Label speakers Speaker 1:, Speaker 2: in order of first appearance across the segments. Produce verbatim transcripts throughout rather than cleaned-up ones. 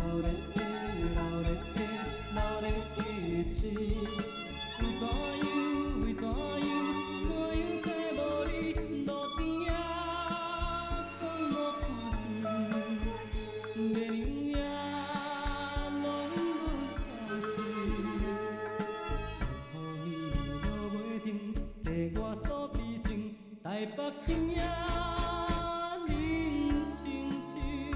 Speaker 1: 留咧家，留咧家，留咧家市。为怎样？为怎样？怎样才无你？路灯也讲无看见，月亮也拢无消息。雪雨绵绵落袂停，替我诉悲情。台北今夜冷清清。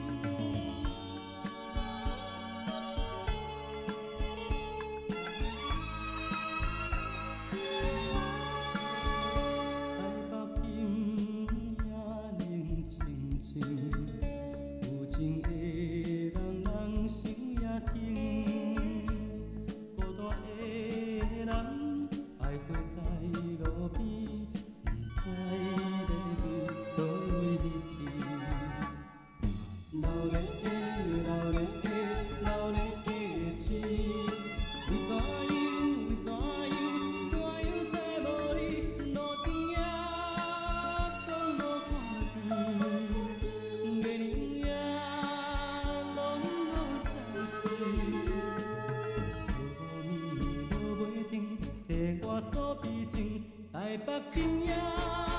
Speaker 1: 有情的人，人心也紧；孤单的人，徘徊在路边，不知要为倒位去。留咧家，留咧家，留咧家市。为怎样？为怎样？怎样才无你？路灯也讲无看见。月亮也拢无消息，雪雨绵绵落袂停，替我诉悲情。台北今夜。